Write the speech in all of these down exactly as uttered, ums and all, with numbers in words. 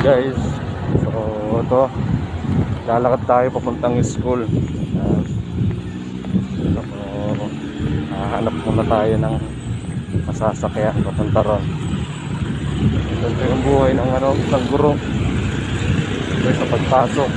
guys, so ito lalakad tayo papuntang school. Uh, so, hahanap muna tayo ng masasakyan papunta ron. Ito yung buhay ng ano, ng guro ito sa pagpasok.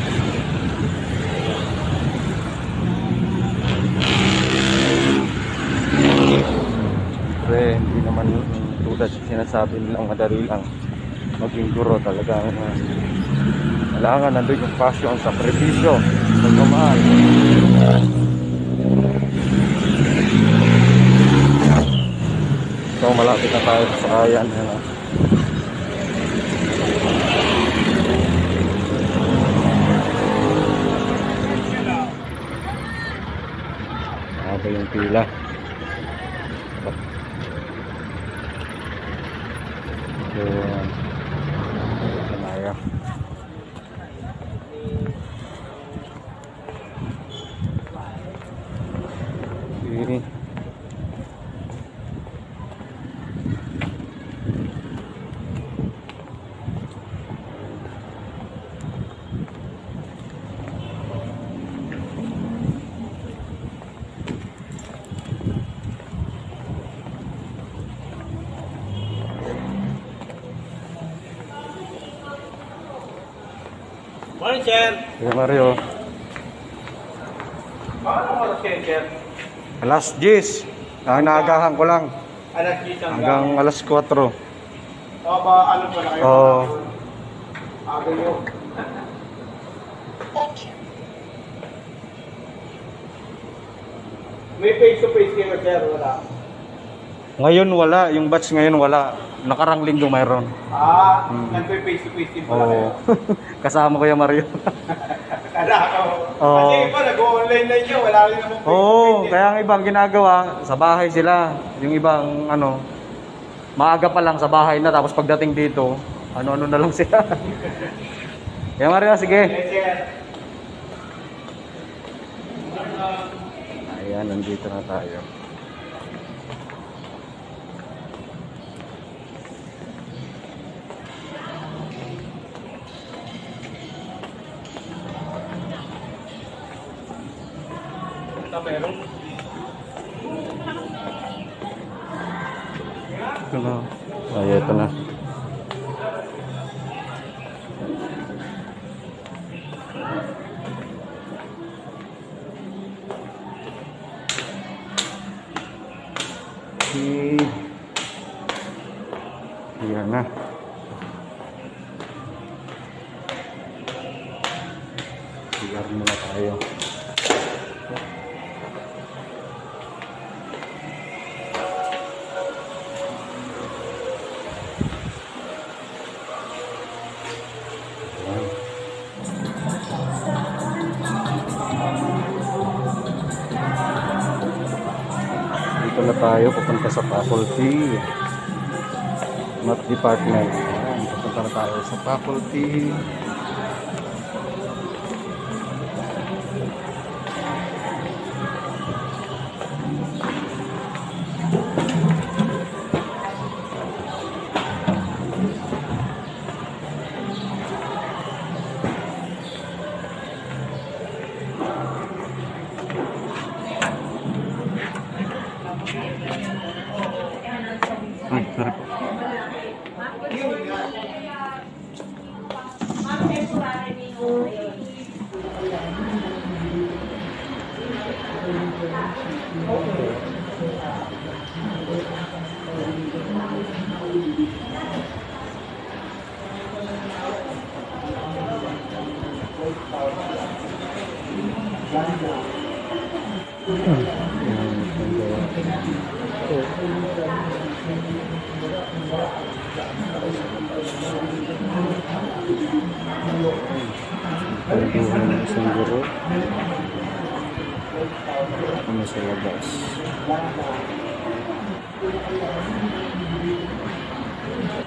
Siyempre hindi naman tulad sinasabi nilang madali lang maging guro. Talagang uh, kailangan nandun yung passion, sakripisyo, pagmamahal. So malapit na tayo sa sakayan. Ano? Aba yung pila. So Kanaya. Ini Morning, Sir. Hey, Mario. Paano oras kayo, Sir? Alas diyes. Ang naagahan ko lang. Alas diyes hanggang alas kwatro. O, ba, ano pala kayo? Oo. Aga nyo. May face-to-face kayo, Sir? Wala? Ngayon wala. Yung batch ngayon wala. Nakarang linggo mayroon. Ah, hmm. nagpe-face-to-face din pala Oo. kayo. Kasama ko yung Mario. Kala ko. Oo. Kasi iba, nag-online na nyo. Wala rin naman face-to-face. Oo, kaya ang ibang ginagawa, sa bahay sila. Yung ibang, ano, maaga pa lang sa bahay na, tapos pagdating dito, ano-ano na lang sila. Kaya Mario, sige. Yes, Sir. Ayan, nandito na tayo. Meron. Ito na. Ay, ito na. Okay. Ayan na. Sigar muna tayo. Dito na tayo, pupunta sa faculty, Math Department. Ayan, pupunta na tayo sa faculty. Ay, sorry po. Pagbuhan ng isang guro. Ano sa labas?